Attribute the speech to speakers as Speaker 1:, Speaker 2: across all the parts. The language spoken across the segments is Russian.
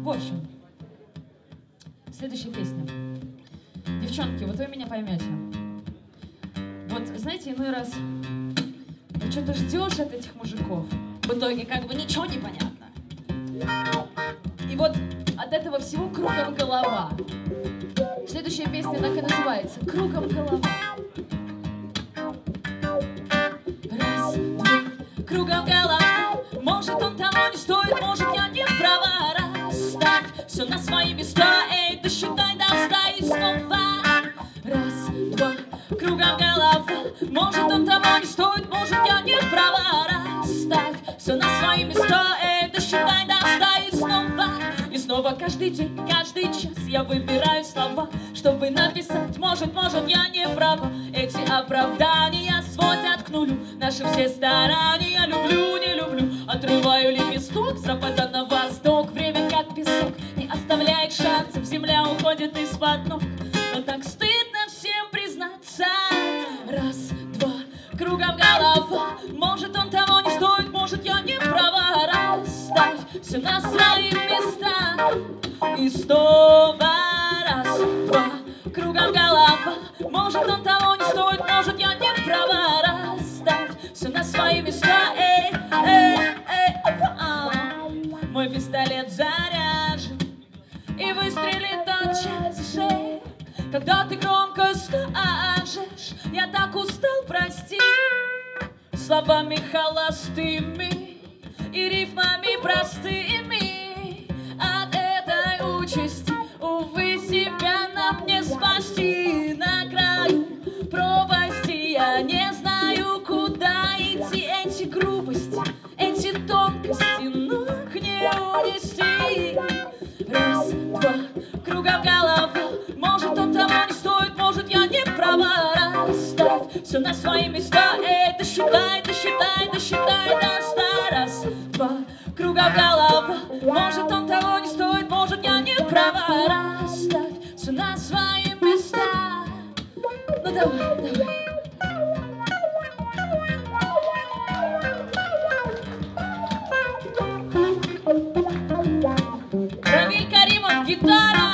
Speaker 1: В общем, следующая песня. Девчонки, вот вы меня поймете. Вот, знаете, иной раз вот что-то ждешь от этих мужиков, в итоге как бы ничего не понятно. И вот от этого всего кругом голова. Следующая песня так и называется «Кругом голова». Раз, два, кругом голова. Может, он того не стоит, может, я не права. Расставь все на свои места, эй, досчитай до 100 и снова. Раз, два, кругом голова. Может, он того не стоит, может, я не права. Расставь все на свои места, эй, досчитай до 100 и снова. И снова каждый день, каждый час я выбираю слова, чтобы написать, может, я не права. Эти оправдания сводят к нулю наши все старания. Люблю, не люблю, отрываю лепесток, запада на восток. Время как песок, не оставляет шансов, земля уходит из-под ног. Но так стыдно всем признаться. Раз, два, кругом голова. Может, он того не стоит, может, я не права. Расставь все на свои места. И снова раз, два, кругом голова. Может, он того не стоит, может, я не права. Расставь все на свои места. Эй, эй, эй, мой пистолет заряжен и выстрелит тотчас в шею, когда ты громко скажешь: я так устал, прости. Словами холостыми и рифмами простыми от этой участи, увы, себя нам не спасти. На краю пропасти я не знаю, куда идти. Эти грубости, эти тонкости, но их не унести. Раз, два, кругом голова. Может, он того не стоит, может, я не права. Расставь все на свои места, эй, досчитай, досчитай, досчитай до 100. Раз, два, кругом голова. Может, он того не стоит, может, я не права. Расставь все на свои места. Ну давай, давай. Равиль Каримов, гитара.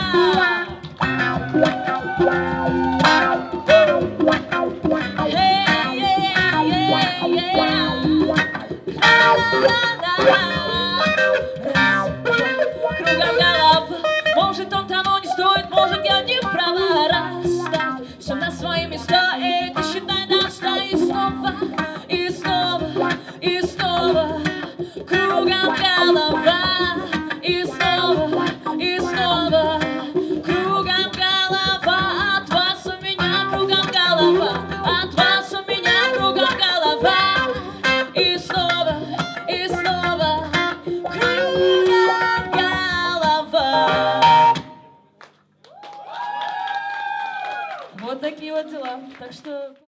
Speaker 1: Кругом голова. Может, он того не стоит, может, я не права. Расставь все на свои места, эй, досчитай до 100 и снова, и снова, и снова. Кругом голова. И снова, и снова. Кругом голова. От вас у меня кругом голова. От вас у меня кругом голова. И снова, и снова. Кругом голова. Вот такие вот дела. Так что...